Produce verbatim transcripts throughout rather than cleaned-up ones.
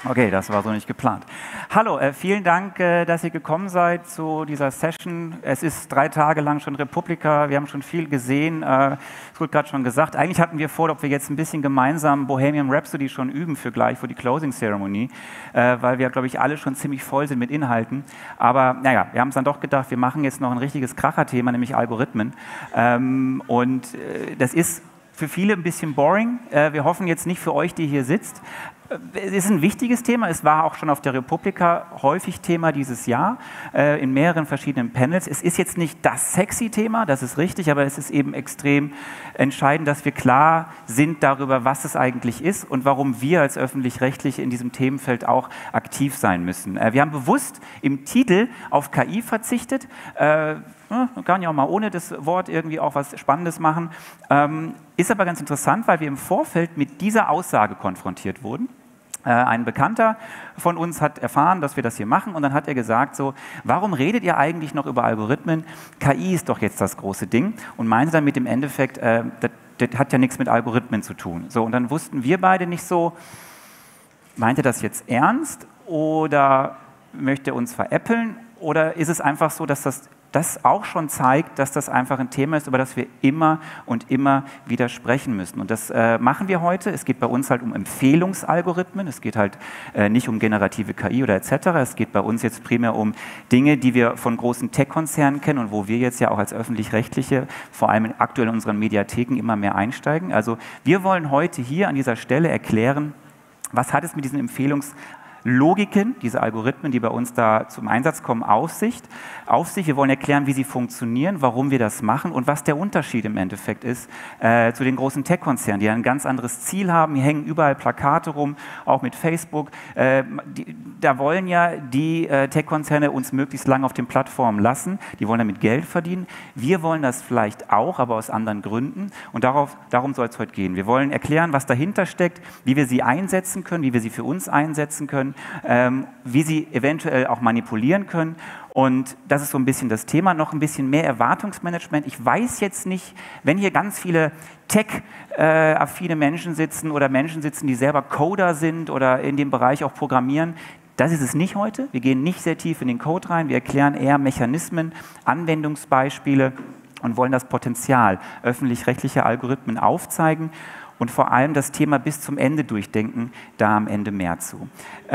Okay, das war so nicht geplant. Hallo, äh, vielen Dank, äh, dass ihr gekommen seid zu dieser Session. Es ist drei Tage lang schon Republika, wir haben schon viel gesehen. Äh, es wurde gerade schon gesagt, eigentlich hatten wir vor, ob wir jetzt ein bisschen gemeinsam Bohemian Rhapsody schon üben für gleich, für die Closing Ceremony, äh, weil wir, glaube ich, alle schon ziemlich voll sind mit Inhalten. Aber naja, wir haben es dann doch gedacht, wir machen jetzt noch ein richtiges Kracherthema, nämlich Algorithmen. Ähm, und äh, das ist für viele ein bisschen boring. Äh, wir hoffen jetzt nicht für euch, die hier sitzt. Es ist ein wichtiges Thema, es war auch schon auf der Republika häufig Thema dieses Jahr, äh, in mehreren verschiedenen Panels. Es ist jetzt nicht das sexy Thema, das ist richtig, aber es ist eben extrem entscheidend, dass wir klar sind darüber, was es eigentlich ist und warum wir als Öffentlich-Rechtliche in diesem Themenfeld auch aktiv sein müssen. Äh, wir haben bewusst im Titel auf K I verzichtet, äh, man kann ja auch mal ohne das Wort irgendwie auch was Spannendes machen, ähm, ist aber ganz interessant, weil wir im Vorfeld mit dieser Aussage konfrontiert wurden. Ein Bekannter von uns hat erfahren, dass wir das hier machen und dann hat er gesagt so, warum redet ihr eigentlich noch über Algorithmen? K I ist doch jetzt das große Ding und meinte dann mit dem Endeffekt, äh, das, das hat ja nichts mit Algorithmen zu tun. So, und dann wussten wir beide nicht so, meint er das jetzt ernst oder möchte er uns veräppeln oder ist es einfach so, dass das das auch schon zeigt, dass das einfach ein Thema ist, über das wir immer und immer wieder sprechen müssen. Und das äh, machen wir heute. Es geht bei uns halt um Empfehlungsalgorithmen. Es geht halt äh, nicht um generative K I oder et cetera. Es geht bei uns jetzt primär um Dinge, die wir von großen Tech-Konzernen kennen und wo wir jetzt ja auch als Öffentlich-Rechtliche, vor allem aktuell in unseren Mediatheken, immer mehr einsteigen. Also wir wollen heute hier an dieser Stelle erklären, was hat es mit diesen Empfehlungsalgorithmen Logiken, diese Algorithmen, die bei uns da zum Einsatz kommen, auf sich. auf sich. Wir wollen erklären, wie sie funktionieren, warum wir das machen und was der Unterschied im Endeffekt ist äh, zu den großen Tech-Konzernen, die ein ganz anderes Ziel haben. Hier hängen überall Plakate rum, auch mit Facebook. Äh, die, da wollen ja die äh, Tech-Konzerne uns möglichst lange auf den Plattformen lassen. Die wollen damit Geld verdienen. Wir wollen das vielleicht auch, aber aus anderen Gründen. Und darauf, darum soll es heute gehen. Wir wollen erklären, was dahinter steckt, wie wir sie einsetzen können, wie wir sie für uns einsetzen können, Ähm, wie sie eventuell auch manipulieren können. Und das ist so ein bisschen das Thema, noch ein bisschen mehr Erwartungsmanagement. Ich weiß jetzt nicht, wenn hier ganz viele tech-affine Menschen sitzen oder Menschen sitzen, die selber Coder sind oder in dem Bereich auch programmieren, das ist es nicht heute. Wir gehen nicht sehr tief in den Code rein, wir erklären eher Mechanismen, Anwendungsbeispiele und wollen das Potenzial öffentlich-rechtlicher Algorithmen aufzeigen. Und vor allem das Thema bis zum Ende durchdenken, da am Ende mehr zu.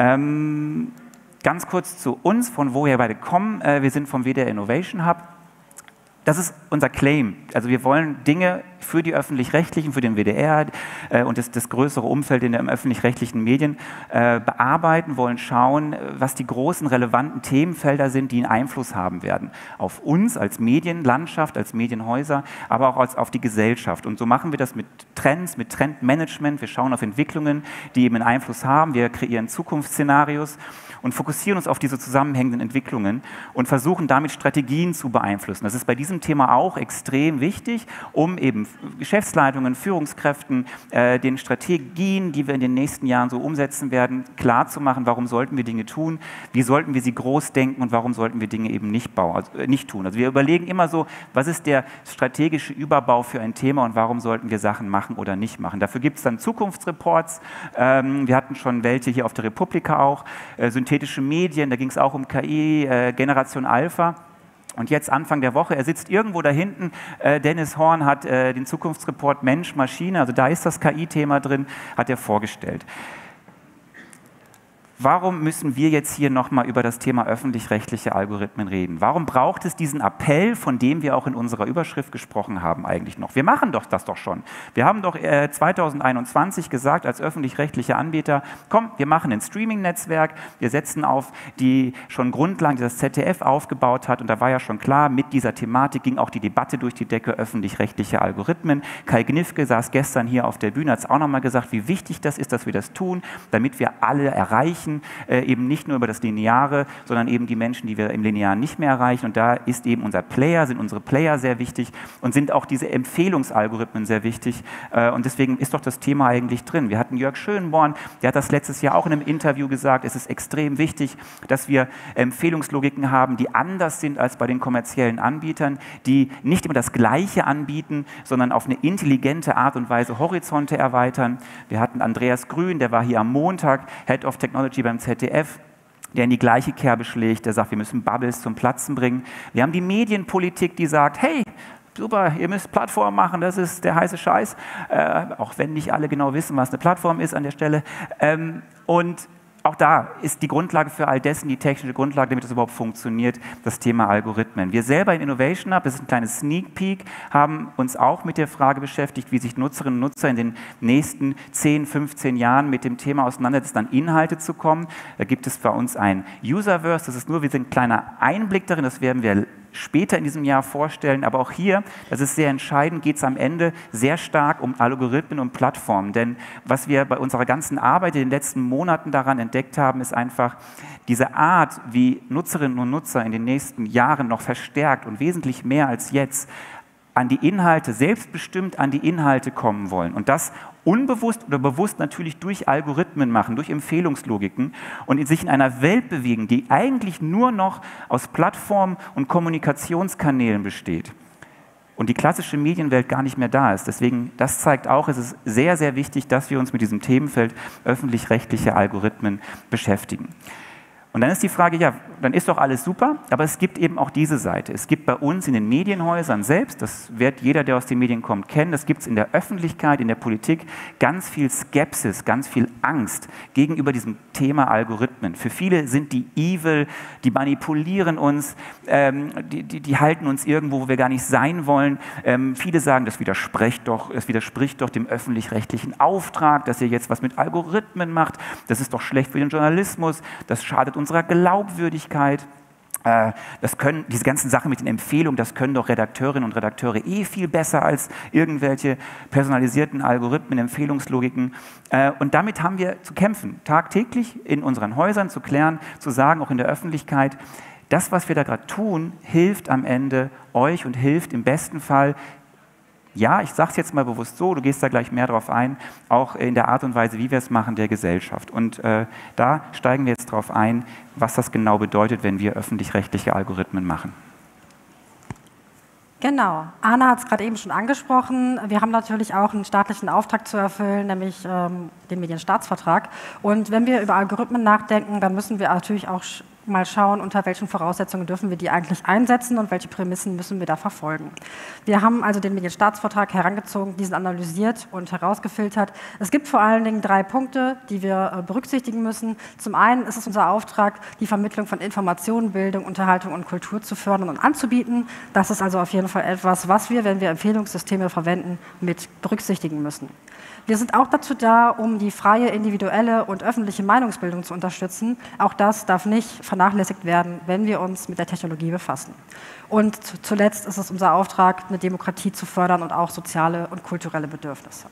Ähm, ganz kurz zu uns, von wo wir beide kommen. Äh, wir sind vom W D R Innovation Hub. Das ist unser Claim. Also wir wollen Dinge für die Öffentlich-Rechtlichen, für den W D R äh, und das, das größere Umfeld in den öffentlich-rechtlichen Medien äh, bearbeiten, wollen schauen, was die großen relevanten Themenfelder sind, die einen Einfluss haben werden. Auf uns als Medienlandschaft, als Medienhäuser, aber auch als, auf die Gesellschaft. Und so machen wir das mit Trends, mit Trendmanagement. Wir schauen auf Entwicklungen, die eben einen Einfluss haben. Wir kreieren Zukunftsszenarios und fokussieren uns auf diese zusammenhängenden Entwicklungen und versuchen damit Strategien zu beeinflussen. Das ist bei diesem Thema auch extrem wichtig, um eben Geschäftsleitungen, Führungskräften, äh, den Strategien, die wir in den nächsten Jahren so umsetzen werden, klarzumachen, warum sollten wir Dinge tun, wie sollten wir sie groß denken und warum sollten wir Dinge eben nicht, bauen, also, äh, nicht tun. Also wir überlegen immer so, was ist der strategische Überbau für ein Thema und warum sollten wir Sachen machen oder nicht machen. Dafür gibt es dann Zukunftsreports, ähm, wir hatten schon welche hier auf der Republika auch, äh, synthetische Medien, da ging es auch um K I, äh, Generation Alpha. Und jetzt Anfang der Woche, er sitzt irgendwo da hinten, äh, Dennis Horn hat äh, den Zukunftsreport Mensch, Maschine, also da ist das K I-Thema drin, hat er vorgestellt. Warum müssen wir jetzt hier nochmal über das Thema öffentlich-rechtliche Algorithmen reden? Warum braucht es diesen Appell, von dem wir auch in unserer Überschrift gesprochen haben eigentlich noch? Wir machen doch das doch schon. Wir haben doch äh, zweitausendeinundzwanzig gesagt als öffentlich-rechtliche Anbieter, komm, wir machen ein Streaming-Netzwerk, wir setzen auf die schon Grundlagen, die das Z D F aufgebaut hat und da war ja schon klar, mit dieser Thematik ging auch die Debatte durch die Decke, öffentlich-rechtliche Algorithmen. Kai Gnifke saß gestern hier auf der Bühne, hat es auch nochmal gesagt, wie wichtig das ist, dass wir das tun, damit wir alle erreichen, Äh, eben nicht nur über das Lineare, sondern eben die Menschen, die wir im Linearen nicht mehr erreichen. Und da ist eben unser Player, sind unsere Player sehr wichtig und sind auch diese Empfehlungsalgorithmen sehr wichtig. Äh, und deswegen ist doch das Thema eigentlich drin. Wir hatten Jörg Schönborn, der hat das letztes Jahr auch in einem Interview gesagt, es ist extrem wichtig, dass wir Empfehlungslogiken haben, die anders sind als bei den kommerziellen Anbietern, die nicht immer das Gleiche anbieten, sondern auf eine intelligente Art und Weise Horizonte erweitern. Wir hatten Andreas Grün, der war hier am Montag, Head of Technology Maraschke beim Z D F, der in die gleiche Kerbe schlägt, der sagt, wir müssen Bubbles zum Platzen bringen. Wir haben die Medienpolitik, die sagt, hey, super, ihr müsst Plattformen machen, das ist der heiße Scheiß, äh, auch wenn nicht alle genau wissen, was eine Plattform ist an der Stelle. Ähm, und auch da ist die Grundlage für all dessen, die technische Grundlage, damit das überhaupt funktioniert, das Thema Algorithmen. Wir selber in Innovation Hub, das ist ein kleines Sneak Peek, haben uns auch mit der Frage beschäftigt, wie sich Nutzerinnen und Nutzer in den nächsten zehn, fünfzehn Jahren mit dem Thema auseinandersetzen, an Inhalte zu kommen. Da gibt es bei uns ein Userverse, das ist nur wie ein kleiner Einblick darin, das werden wir später in diesem Jahr vorstellen, aber auch hier, das ist sehr entscheidend, geht es am Ende sehr stark um Algorithmen und Plattformen, denn was wir bei unserer ganzen Arbeit in den letzten Monaten daran entdeckt haben, ist einfach diese Art, wie Nutzerinnen und Nutzer in den nächsten Jahren noch verstärkt und wesentlich mehr als jetzt an die Inhalte, selbstbestimmt an die Inhalte kommen wollen und das unbewusst oder bewusst natürlich durch Algorithmen machen, durch Empfehlungslogiken und sich in einer Welt bewegen, die eigentlich nur noch aus Plattformen und Kommunikationskanälen besteht und die klassische Medienwelt gar nicht mehr da ist. Deswegen, das zeigt auch, es ist sehr, sehr wichtig, dass wir uns mit diesem Themenfeld öffentlich-rechtliche Algorithmen beschäftigen. Und dann ist die Frage, ja, dann ist doch alles super, aber es gibt eben auch diese Seite. Es gibt bei uns in den Medienhäusern selbst, das wird jeder, der aus den Medien kommt, kennen, das gibt es in der Öffentlichkeit, in der Politik, ganz viel Skepsis, ganz viel Angst gegenüber diesem Thema Algorithmen. Für viele sind die evil, die manipulieren uns, ähm, die, die, die halten uns irgendwo, wo wir gar nicht sein wollen. Ähm, viele sagen, das widerspricht doch, es widerspricht doch dem öffentlich-rechtlichen Auftrag, dass ihr jetzt was mit Algorithmen macht. Das ist doch schlecht für den Journalismus, das schadet unserer Glaubwürdigkeit. Äh, das können, diese ganzen Sachen mit den Empfehlungen, das können doch Redakteurinnen und Redakteure eh viel besser als irgendwelche personalisierten Algorithmen, Empfehlungslogiken. Äh, und damit haben wir zu kämpfen, tagtäglich in unseren Häusern zu klären, zu sagen, auch in der Öffentlichkeit, das, was wir da gerade tun, hilft am Ende euch und hilft im besten Fall, ja, ich sage es jetzt mal bewusst so, du gehst da gleich mehr drauf ein, auch in der Art und Weise, wie wir es machen, der Gesellschaft. Und äh, da steigen wir jetzt drauf ein, was das genau bedeutet, wenn wir öffentlich-rechtliche Algorithmen machen. Genau, Anna hat es gerade eben schon angesprochen. Wir haben natürlich auch einen staatlichen Auftrag zu erfüllen, nämlich ähm, den Medienstaatsvertrag. Und wenn wir über Algorithmen nachdenken, dann müssen wir natürlich auch mal schauen, unter welchen Voraussetzungen dürfen wir die eigentlich einsetzen und welche Prämissen müssen wir da verfolgen. Wir haben also den Medienstaatsvertrag herangezogen, diesen analysiert und herausgefiltert. Es gibt vor allen Dingen drei Punkte, die wir berücksichtigen müssen. Zum einen ist es unser Auftrag, die Vermittlung von Informationen, Bildung, Unterhaltung und Kultur zu fördern und anzubieten. Das ist also auf jeden Fall etwas, was wir, wenn wir Empfehlungssysteme verwenden, mit berücksichtigen müssen. Wir sind auch dazu da, um die freie, individuelle und öffentliche Meinungsbildung zu unterstützen. Auch das darf nicht vernachlässigt werden, wenn wir uns mit der Technologie befassen. Und zuletzt ist es unser Auftrag, eine Demokratie zu fördern und auch soziale und kulturelle Bedürfnisse.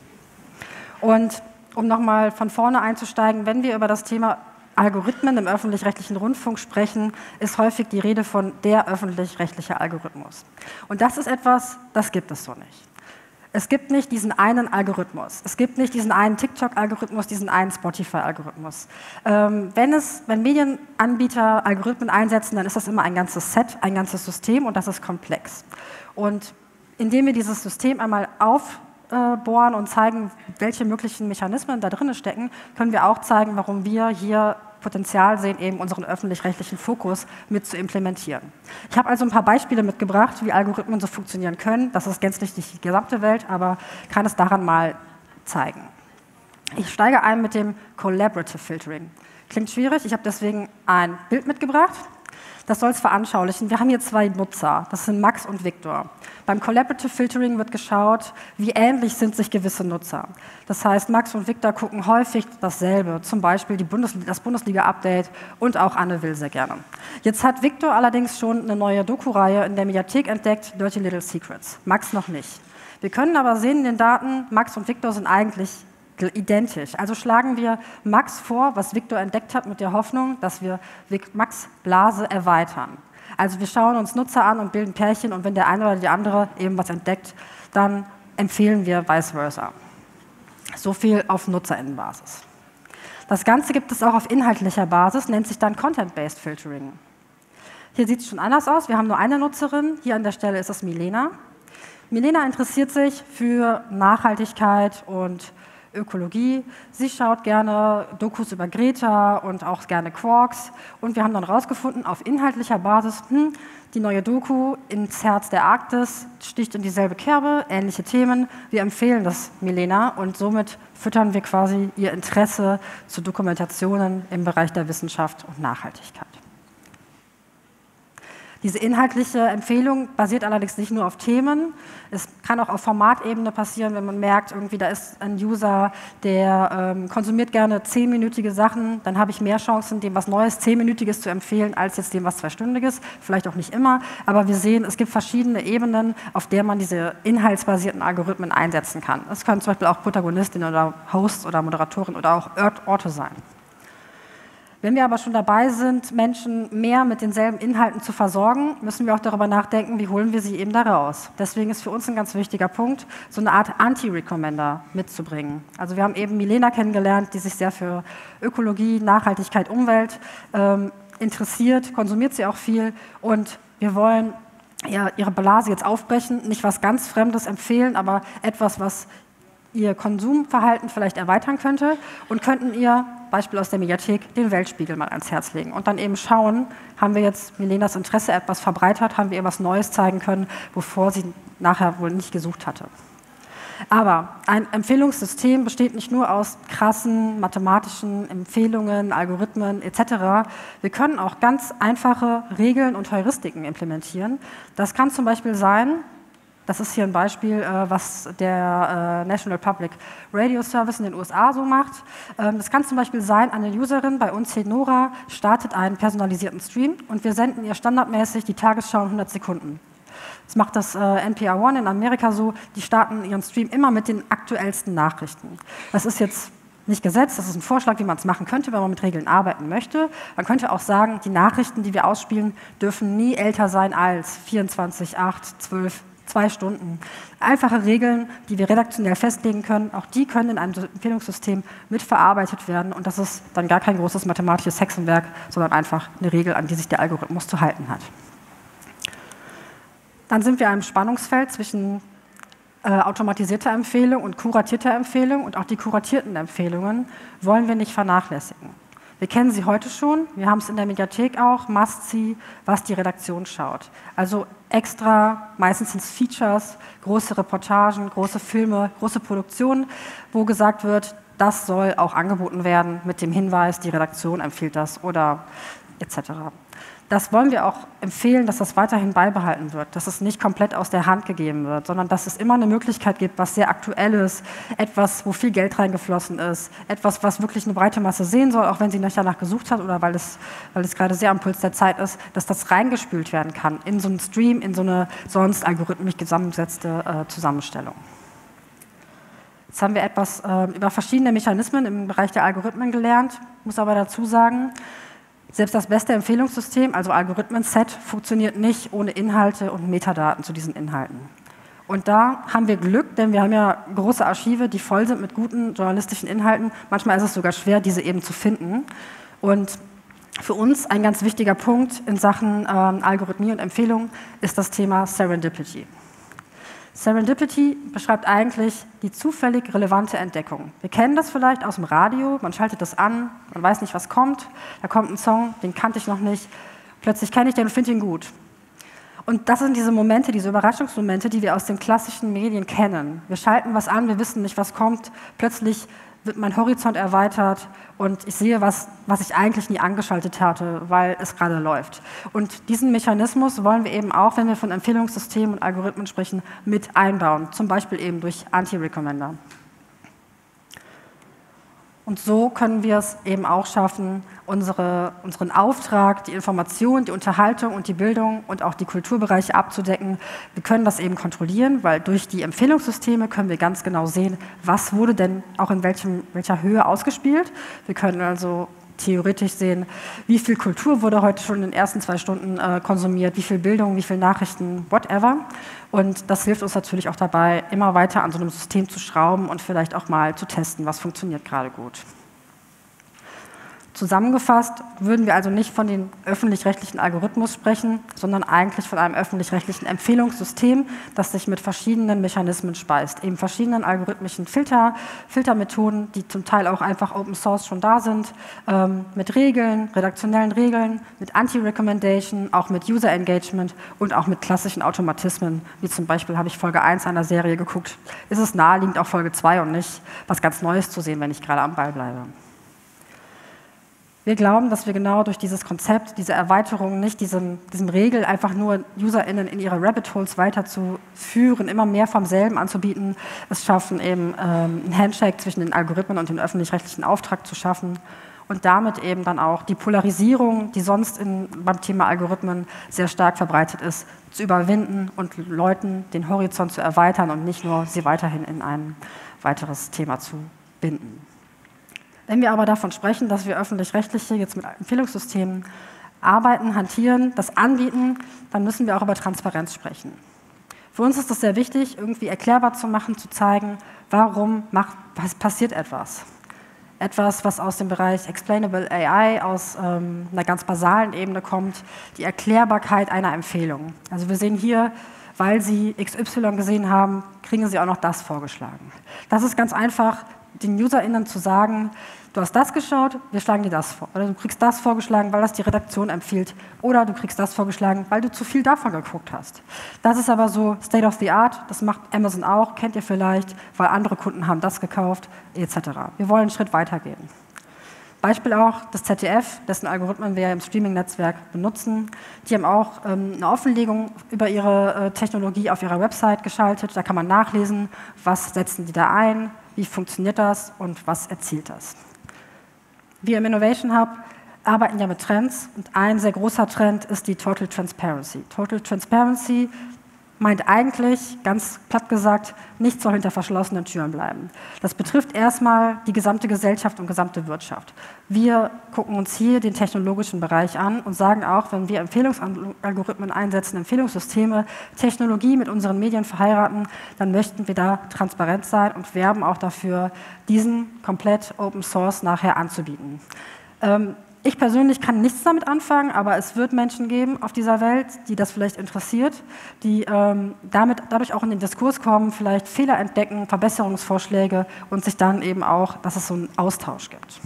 Und um nochmal von vorne einzusteigen, wenn wir über das Thema Algorithmen im öffentlich-rechtlichen Rundfunk sprechen, ist häufig die Rede von der öffentlich-rechtliche Algorithmus. Und das ist etwas, das gibt es so nicht. Es gibt nicht diesen einen Algorithmus. Es gibt nicht diesen einen TikTok-Algorithmus, diesen einen Spotify-Algorithmus. Ähm, wenn, es, wenn Medienanbieter Algorithmen einsetzen, dann ist das immer ein ganzes Set, ein ganzes System und das ist komplex. Und indem wir dieses System einmal aufbohren und zeigen, welche möglichen Mechanismen da drin stecken, können wir auch zeigen, warum wir hier Potenzial sehen, eben unseren öffentlich-rechtlichen Fokus mit zu implementieren. Ich habe also ein paar Beispiele mitgebracht, wie Algorithmen so funktionieren können. Das ist gänzlich nicht die gesamte Welt, aber kann es daran mal zeigen. Ich steige ein mit dem Collaborative Filtering. Klingt schwierig, ich habe deswegen ein Bild mitgebracht. Das soll es veranschaulichen. Wir haben hier zwei Nutzer, das sind Max und Victor. Beim Collaborative Filtering wird geschaut, wie ähnlich sind sich gewisse Nutzer. Das heißt, Max und Victor gucken häufig dasselbe, zum Beispiel die Bundes- das Bundesliga-Update und auch Anne Will sehr gerne. Jetzt hat Victor allerdings schon eine neue Doku-Reihe in der Mediathek entdeckt, Dirty Little Secrets. Max noch nicht. Wir können aber sehen in den Daten, Max und Victor sind eigentlich identisch. Also schlagen wir Max vor, was Victor entdeckt hat, mit der Hoffnung, dass wir Max' Blase erweitern. Also wir schauen uns Nutzer an und bilden Pärchen und wenn der eine oder die andere eben was entdeckt, dann empfehlen wir vice versa. So viel auf Nutzerinnenbasis. Das Ganze gibt es auch auf inhaltlicher Basis, nennt sich dann Content-Based Filtering. Hier sieht es schon anders aus. Wir haben nur eine Nutzerin. Hier an der Stelle ist es Milena. Milena interessiert sich für Nachhaltigkeit und Ökologie. Sie schaut gerne Dokus über Greta und auch gerne Quarks. Und wir haben dann herausgefunden, auf inhaltlicher Basis, hm, die neue Doku ins Herz der Arktis sticht in dieselbe Kerbe, ähnliche Themen. Wir empfehlen das Milena und somit füttern wir quasi ihr Interesse zu Dokumentationen im Bereich der Wissenschaft und Nachhaltigkeit. Diese inhaltliche Empfehlung basiert allerdings nicht nur auf Themen. Es kann auch auf Formatebene passieren, wenn man merkt, irgendwie da ist ein User, der ähm, konsumiert gerne zehnminütige Sachen, dann habe ich mehr Chancen, dem was Neues, zehnminütiges zu empfehlen, als jetzt dem was zweistündiges. Vielleicht auch nicht immer, aber wir sehen, es gibt verschiedene Ebenen, auf der man diese inhaltsbasierten Algorithmen einsetzen kann. Es können zum Beispiel auch Protagonistinnen oder Hosts oder Moderatoren oder auch Orte sein. Wenn wir aber schon dabei sind, Menschen mehr mit denselben Inhalten zu versorgen, müssen wir auch darüber nachdenken, wie holen wir sie eben da raus. Deswegen ist für uns ein ganz wichtiger Punkt, so eine Art Anti-Recommender mitzubringen. Also wir haben eben Milena kennengelernt, die sich sehr für Ökologie, Nachhaltigkeit, Umwelt ähm, interessiert, konsumiert sie auch viel und wir wollen ja, ihre Blase jetzt aufbrechen, nicht was ganz Fremdes empfehlen, aber etwas, was ihr Konsumverhalten vielleicht erweitern könnte und könnten ihr, Beispiel aus der Mediathek, den Weltspiegel mal ans Herz legen und dann eben schauen, haben wir jetzt Milenas Interesse etwas verbreitert, haben wir ihr was Neues zeigen können, wovor sie nachher wohl nicht gesucht hatte. Aber ein Empfehlungssystem besteht nicht nur aus krassen mathematischen Empfehlungen, Algorithmen et cetera. Wir können auch ganz einfache Regeln und Heuristiken implementieren. Das kann zum Beispiel sein, das ist hier ein Beispiel, was der National Public Radio Service in den U S A so macht. Das kann zum Beispiel sein, eine Userin, bei uns hier Nora, startet einen personalisierten Stream und wir senden ihr standardmäßig die Tagesschau in hundert Sekunden. Das macht das N P R One in Amerika so, die starten ihren Stream immer mit den aktuellsten Nachrichten. Das ist jetzt nicht Gesetz, das ist ein Vorschlag, wie man es machen könnte, wenn man mit Regeln arbeiten möchte. Man könnte auch sagen, die Nachrichten, die wir ausspielen, dürfen nie älter sein als vierundzwanzig, acht, zwölf, zwei Stunden. Einfache Regeln, die wir redaktionell festlegen können, auch die können in einem Empfehlungssystem mitverarbeitet werden und das ist dann gar kein großes mathematisches Hexenwerk, sondern einfach eine Regel, an die sich der Algorithmus zu halten hat. Dann sind wir in einem Spannungsfeld zwischen äh, automatisierter Empfehlung und kuratierter Empfehlung und auch die kuratierten Empfehlungen wollen wir nicht vernachlässigen. Wir kennen sie heute schon, wir haben es in der Mediathek auch, Must-See, was die Redaktion schaut. Also extra, meistens sind es Features, große Reportagen, große Filme, große Produktionen, wo gesagt wird, das soll auch angeboten werden mit dem Hinweis, die Redaktion empfiehlt das oder et cetera. Das wollen wir auch empfehlen, dass das weiterhin beibehalten wird, dass es nicht komplett aus der Hand gegeben wird, sondern dass es immer eine Möglichkeit gibt, was sehr Aktuelles, etwas, wo viel Geld reingeflossen ist, etwas, was wirklich eine breite Masse sehen soll, auch wenn sie nicht danach gesucht hat oder weil es, weil es gerade sehr am Puls der Zeit ist, dass das reingespült werden kann in so einen Stream, in so eine sonst algorithmisch zusammengesetzte äh, Zusammenstellung. Jetzt haben wir etwas äh, über verschiedene Mechanismen im Bereich der Algorithmen gelernt, muss aber dazu sagen, selbst das beste Empfehlungssystem, also Algorithmen-Set, funktioniert nicht ohne Inhalte und Metadaten zu diesen Inhalten. Und da haben wir Glück, denn wir haben ja große Archive, die voll sind mit guten journalistischen Inhalten. Manchmal ist es sogar schwer, diese eben zu finden. Und für uns ein ganz wichtiger Punkt in Sachen ähm, Algorithmie und Empfehlung ist das Thema Serendipity. Serendipity beschreibt eigentlich die zufällig relevante Entdeckung. Wir kennen das vielleicht aus dem Radio, man schaltet das an, man weiß nicht, was kommt, da kommt ein Song, den kannte ich noch nicht, plötzlich kenne ich den und finde ihn gut. Und das sind diese Momente, diese Überraschungsmomente, die wir aus den klassischen Medien kennen. Wir schalten was an, wir wissen nicht, was kommt, plötzlich wird mein Horizont erweitert und ich sehe was, was ich eigentlich nie angeschaltet hatte, weil es gerade läuft. Und diesen Mechanismus wollen wir eben auch, wenn wir von Empfehlungssystemen und Algorithmen sprechen, mit einbauen, zum Beispiel eben durch Anti-Recommender. Und so können wir es eben auch schaffen, unsere, unseren Auftrag, die Information, die Unterhaltung und die Bildung und auch die Kulturbereiche abzudecken. Wir können das eben kontrollieren, weil durch die Empfehlungssysteme können wir ganz genau sehen, was wurde denn auch in welchem, welcher Höhe ausgespielt. Wir können also theoretisch sehen, wie viel Kultur wurde heute schon in den ersten zwei Stunden äh, konsumiert, wie viel Bildung, wie viel Nachrichten, whatever. Und das hilft uns natürlich auch dabei, immer weiter an so einem System zu schrauben und vielleicht auch mal zu testen, was funktioniert gerade gut. Zusammengefasst würden wir also nicht von dem öffentlich-rechtlichen Algorithmus sprechen, sondern eigentlich von einem öffentlich-rechtlichen Empfehlungssystem, das sich mit verschiedenen Mechanismen speist, eben verschiedenen algorithmischen Filter, Filtermethoden, die zum Teil auch einfach Open Source schon da sind, ähm, mit Regeln, redaktionellen Regeln, mit Anti-Recommendation, auch mit User Engagement und auch mit klassischen Automatismen, wie zum Beispiel habe ich Folge eins einer Serie geguckt, ist es naheliegend auch Folge zwei und nicht was ganz Neues zu sehen, wenn ich gerade am Ball bleibe. Wir glauben, dass wir genau durch dieses Konzept, diese Erweiterung, nicht diesem, diesem Regel, einfach nur UserInnen in ihre Rabbit Holes weiterzuführen, immer mehr vom selben anzubieten, es schaffen, eben ähm, einen Handshake zwischen den Algorithmen und den öffentlich-rechtlichen Auftrag zu schaffen und damit eben dann auch die Polarisierung, die sonst in, beim Thema Algorithmen sehr stark verbreitet ist, zu überwinden und Leuten den Horizont zu erweitern und nicht nur sie weiterhin in ein weiteres Thema zu binden. Wenn wir aber davon sprechen, dass wir öffentlich-rechtliche jetzt mit Empfehlungssystemen arbeiten, hantieren, das anbieten, dann müssen wir auch über Transparenz sprechen. Für uns ist es sehr wichtig, irgendwie erklärbar zu machen, zu zeigen, warum macht, was passiert etwas. Etwas, was aus dem Bereich Explainable A I, aus ähm, einer ganz basalen Ebene kommt, die Erklärbarkeit einer Empfehlung. Also wir sehen hier, weil Sie X Y gesehen haben, kriegen Sie auch noch das vorgeschlagen. Das ist ganz einfach, den UserInnen zu sagen, du hast das geschaut, wir schlagen dir das vor. Oder du kriegst das vorgeschlagen, weil das die Redaktion empfiehlt. Oder du kriegst das vorgeschlagen, weil du zu viel davon geguckt hast. Das ist aber so State of the Art, das macht Amazon auch, kennt ihr vielleicht, weil andere Kunden haben das gekauft, et cetera. Wir wollen einen Schritt weiter gehen. Beispiel auch das Z D F, dessen Algorithmen wir ja im Streaming-Netzwerk benutzen. Die haben auch ähm, eine Offenlegung über ihre äh, Technologie auf ihrer Website geschaltet. Da kann man nachlesen, was setzen die da ein, wie funktioniert das und was erzielt das. Wir im Innovation Hub arbeiten ja mit Trends und ein sehr großer Trend ist die Total Transparency. Total Transparency meint eigentlich, ganz platt gesagt, nichts soll hinter verschlossenen Türen bleiben. Das betrifft erstmal die gesamte Gesellschaft und gesamte Wirtschaft. Wir gucken uns hier den technologischen Bereich an und sagen auch, wenn wir Empfehlungsalgorithmen einsetzen, Empfehlungssysteme, Technologie mit unseren Medien verheiraten, dann möchten wir da transparent sein und werben auch dafür, diesen komplett Open Source nachher anzubieten. Ähm, Ich persönlich kann nichts damit anfangen, aber es wird Menschen geben auf dieser Welt, die das vielleicht interessiert, die ähm, damit, dadurch auch in den Diskurs kommen, vielleicht Fehler entdecken, Verbesserungsvorschläge und sich dann eben auch, dass es so einen Austausch gibt.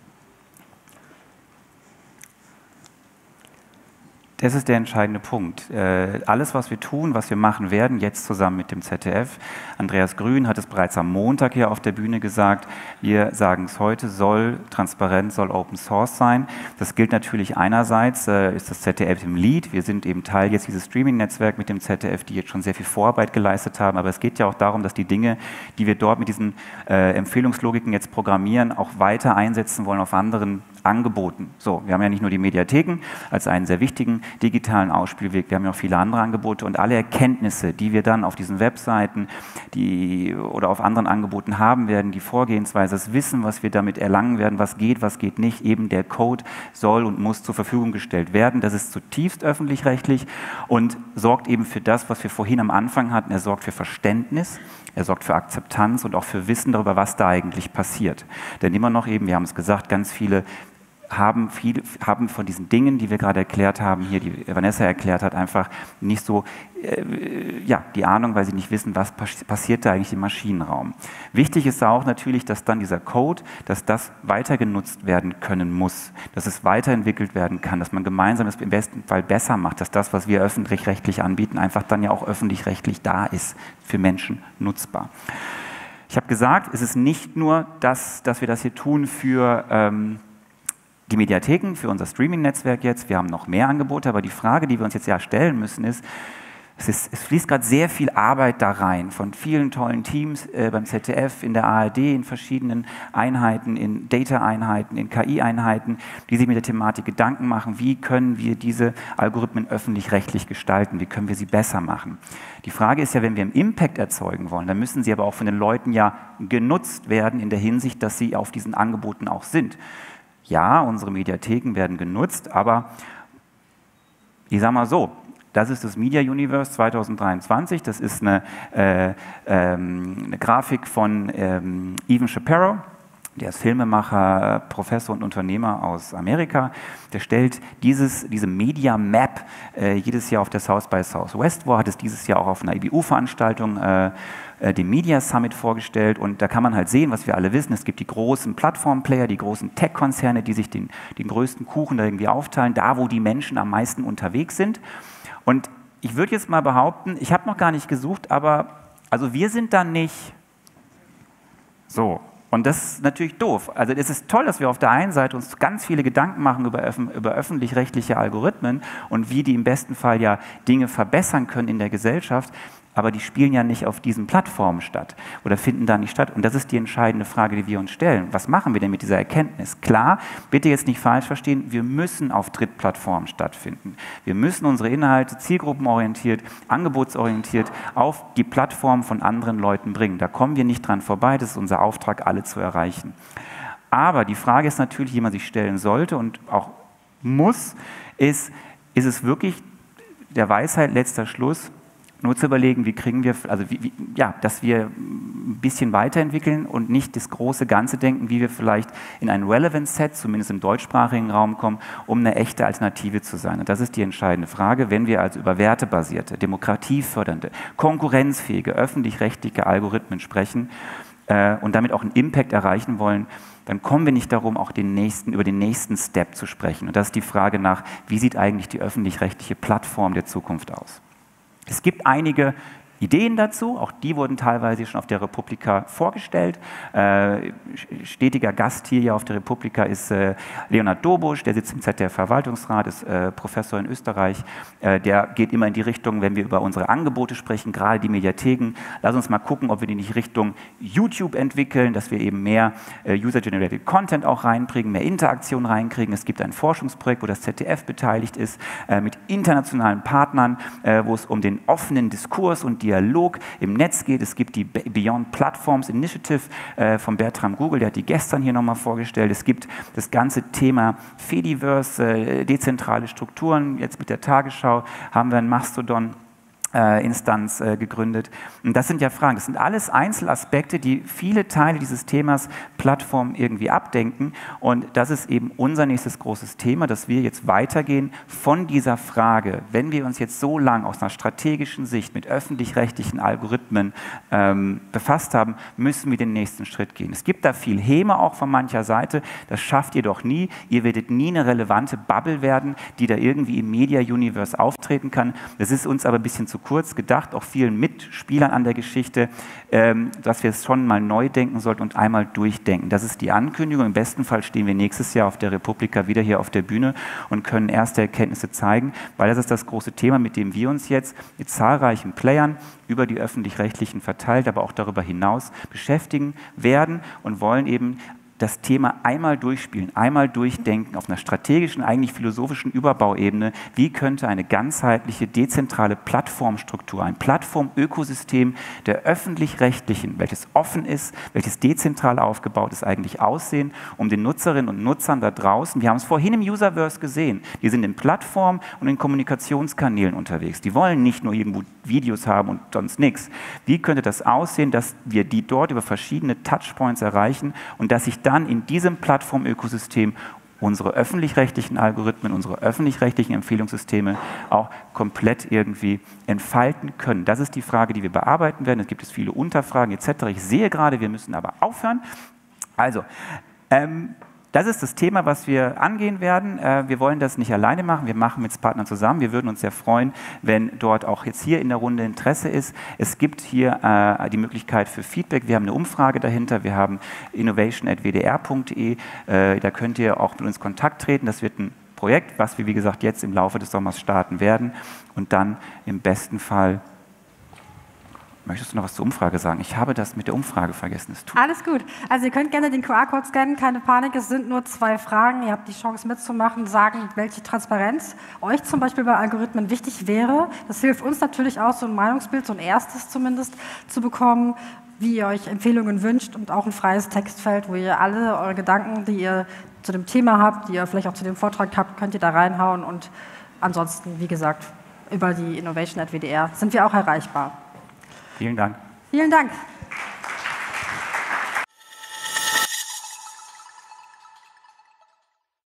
Das ist der entscheidende Punkt. Äh, alles, was wir tun, was wir machen werden, jetzt zusammen mit dem Z D F, Andreas Grün hat es bereits am Montag hier auf der Bühne gesagt, wir sagen es heute, soll transparent, soll Open Source sein. Das gilt natürlich einerseits, äh, ist das Z D F im Lead, wir sind eben Teil jetzt dieses Streaming-Netzwerk mit dem Z D F, die jetzt schon sehr viel Vorarbeit geleistet haben, aber es geht ja auch darum, dass die Dinge, die wir dort mit diesen äh, Empfehlungslogiken jetzt programmieren, auch weiter einsetzen wollen auf anderen Angeboten. So, wir haben ja nicht nur die Mediatheken als einen sehr wichtigen digitalen Ausspielweg, wir haben ja auch viele andere Angebote und alle Erkenntnisse, die wir dann auf diesen Webseiten die, oder auf anderen Angeboten haben werden, die Vorgehensweise, das Wissen, was wir damit erlangen werden, was geht, was geht nicht, eben der Code soll und muss zur Verfügung gestellt werden. Das ist zutiefst öffentlich-rechtlich und sorgt eben für das, was wir vorhin am Anfang hatten, er sorgt für Verständnis, er sorgt für Akzeptanz und auch für Wissen darüber, was da eigentlich passiert. Denn immer noch eben, wir haben es gesagt, ganz viele haben, viel, haben von diesen Dingen, die wir gerade erklärt haben, hier die Vanessa erklärt hat, einfach nicht so äh, ja, die Ahnung, weil sie nicht wissen, was passiert da eigentlich im Maschinenraum. Wichtig ist auch natürlich, dass dann dieser Code, dass das weiter genutzt werden können muss, dass es weiterentwickelt werden kann, dass man gemeinsam es im besten Fall besser macht, dass das, was wir öffentlich-rechtlich anbieten, einfach dann ja auch öffentlich-rechtlich da ist, für Menschen nutzbar. Ich habe gesagt, es ist nicht nur das, dass wir das hier tun für ähm, die Mediatheken, für unser Streaming-Netzwerk jetzt, wir haben noch mehr Angebote, aber die Frage, die wir uns jetzt ja stellen müssen, ist, es, ist, es fließt gerade sehr viel Arbeit da rein, von vielen tollen Teams äh, beim Z D F, in der A R D, in verschiedenen Einheiten, in Data-Einheiten, in K I-Einheiten, die sich mit der Thematik Gedanken machen, wie können wir diese Algorithmen öffentlich-rechtlich gestalten, wie können wir sie besser machen. Die Frage ist ja, wenn wir einen Impact erzeugen wollen, dann müssen sie aber auch von den Leuten ja genutzt werden, in der Hinsicht, dass sie auf diesen Angeboten auch sind. Ja, unsere Mediatheken werden genutzt, aber ich sage mal so, das ist das Media Universe zwanzig dreiundzwanzig, das ist eine, äh, ähm, eine Grafik von ähm, Evan Shapiro, Der ist Filmemacher, Professor und Unternehmer aus Amerika. Der stellt dieses, diese Media Map äh, jedes Jahr auf der South by Southwest vor, hat es dieses Jahr auch auf einer I B U-Veranstaltung, äh, äh, dem Media Summit, vorgestellt. Und da kann man halt sehen, was wir alle wissen. Es gibt die großen Plattform-Player, die großen Tech-Konzerne, die sich den, den größten Kuchen da irgendwie aufteilen, da wo die Menschen am meisten unterwegs sind. Und ich würde jetzt mal behaupten, ich habe noch gar nicht gesucht, aber also wir sind da nicht so. Und das ist natürlich doof. Also es ist toll, dass wir auf der einen Seite uns ganz viele Gedanken machen über, öf- über öffentlich-rechtliche Algorithmen und wie die im besten Fall ja Dinge verbessern können in der Gesellschaft, aber die spielen ja nicht auf diesen Plattformen statt oder finden da nicht statt. Und das ist die entscheidende Frage, die wir uns stellen. Was machen wir denn mit dieser Erkenntnis? Klar, bitte jetzt nicht falsch verstehen, wir müssen auf Drittplattformen stattfinden. Wir müssen unsere Inhalte zielgruppenorientiert, angebotsorientiert auf die Plattform von anderen Leuten bringen. Da kommen wir nicht dran vorbei, das ist unser Auftrag, alle zu erreichen. Aber die Frage ist natürlich, die man sich stellen sollte und auch muss, ist, ist es wirklich der Weisheit letzter Schluss, nur zu überlegen, wie kriegen wir, also wie, wie, ja, dass wir ein bisschen weiterentwickeln und nicht das große Ganze denken, wie wir vielleicht in ein Relevance Set, zumindest im deutschsprachigen Raum kommen, um eine echte Alternative zu sein. Und das ist die entscheidende Frage, wenn wir also über wertebasierte, demokratiefördernde, konkurrenzfähige, öffentlich-rechtliche Algorithmen sprechen äh, und damit auch einen Impact erreichen wollen, dann kommen wir nicht darum, auch den nächsten, über den nächsten Step zu sprechen. Und das ist die Frage nach, wie sieht eigentlich die öffentlich-rechtliche Plattform der Zukunft aus? Es gibt einige Ideen dazu, auch die wurden teilweise schon auf der Republika vorgestellt. Äh, stetiger Gast hier auf der Republika ist äh, Leonhard Dobusch, der sitzt im Z D F-Verwaltungsrat, ist äh, Professor in Österreich. Äh, der geht immer in die Richtung, wenn wir über unsere Angebote sprechen, gerade die Mediatheken. Lass uns mal gucken, ob wir die nicht Richtung YouTube entwickeln, dass wir eben mehr äh, User-Generated Content auch reinbringen, mehr Interaktion reinkriegen. Es gibt ein Forschungsprojekt, wo das Z D F beteiligt ist, äh, mit internationalen Partnern, äh, wo es um den offenen Diskurs und die Dialog im Netz geht. Es gibt die Beyond Platforms Initiative äh, von Bertram Google, der hat die gestern hier nochmal vorgestellt. Es gibt das ganze Thema Fediverse, äh, dezentrale Strukturen. Jetzt mit der Tagesschau haben wir ein Mastodon Äh, Instanz äh, gegründet. Und das sind ja Fragen, das sind alles Einzelaspekte, die viele Teile dieses Themas Plattform irgendwie abdenken. Und das ist eben unser nächstes großes Thema, dass wir jetzt weitergehen von dieser Frage, wenn wir uns jetzt so lang aus einer strategischen Sicht mit öffentlich-rechtlichen Algorithmen ähm, befasst haben, müssen wir den nächsten Schritt gehen. Es gibt da viel Häme auch von mancher Seite, das schafft ihr doch nie. Ihr werdet nie eine relevante Bubble werden, die da irgendwie im Media-Universe auftreten kann. Das ist uns aber ein bisschen zu kurz gedacht, auch vielen Mitspielern an der Geschichte, ähm, dass wir es schon mal neu denken sollten und einmal durchdenken. Das ist die Ankündigung. Im besten Fall stehen wir nächstes Jahr auf der Republika wieder hier auf der Bühne und können erste Erkenntnisse zeigen, weil das ist das große Thema, mit dem wir uns jetzt mit zahlreichen Playern über die öffentlich-rechtlichen verteilt, aber auch darüber hinaus beschäftigen werden und wollen eben das Thema einmal durchspielen, einmal durchdenken auf einer strategischen, eigentlich philosophischen Überbauebene. Wie könnte eine ganzheitliche, dezentrale Plattformstruktur, ein Plattformökosystem der öffentlich-rechtlichen, welches offen ist, welches dezentral aufgebaut ist, eigentlich aussehen, um den Nutzerinnen und Nutzern da draußen, wir haben es vorhin im Userverse gesehen, die sind in Plattformen und in Kommunikationskanälen unterwegs. Die wollen nicht nur irgendwo Videos haben und sonst nichts. Wie könnte das aussehen, dass wir die dort über verschiedene Touchpoints erreichen und dass sich dann in diesem Plattformökosystem unsere öffentlich-rechtlichen Algorithmen, unsere öffentlich-rechtlichen Empfehlungssysteme auch komplett irgendwie entfalten können. Das ist die Frage, die wir bearbeiten werden. Es gibt es viele Unterfragen et cetera. Ich sehe gerade, wir müssen aber aufhören. Also, ähm, das ist das Thema, was wir angehen werden. Wir wollen das nicht alleine machen, wir machen mit Partnern zusammen. Wir würden uns sehr freuen, wenn dort auch jetzt hier in der Runde Interesse ist. Es gibt hier äh, die Möglichkeit für Feedback. Wir haben eine Umfrage dahinter. Wir haben innovation at w d r punkt d e. Äh, da könnt ihr auch mit uns in Kontakt treten. Das wird ein Projekt, was wir, wie gesagt, jetzt im Laufe des Sommers starten werden und dann im besten Fall. Möchtest du noch was zur Umfrage sagen? Ich habe das mit der Umfrage vergessen. Alles gut. Also ihr könnt gerne den Q R-Code scannen, keine Panik, es sind nur zwei Fragen. Ihr habt die Chance mitzumachen, sagen, welche Transparenz euch zum Beispiel bei Algorithmen wichtig wäre. Das hilft uns natürlich auch, so ein Meinungsbild, so ein erstes zumindest, zu bekommen, wie ihr euch Empfehlungen wünscht und auch ein freies Textfeld, wo ihr alle eure Gedanken, die ihr zu dem Thema habt, die ihr vielleicht auch zu dem Vortrag habt, könnt ihr da reinhauen und ansonsten, wie gesagt, über die innovation at w d r sind wir auch erreichbar. Vielen Dank. Vielen Dank.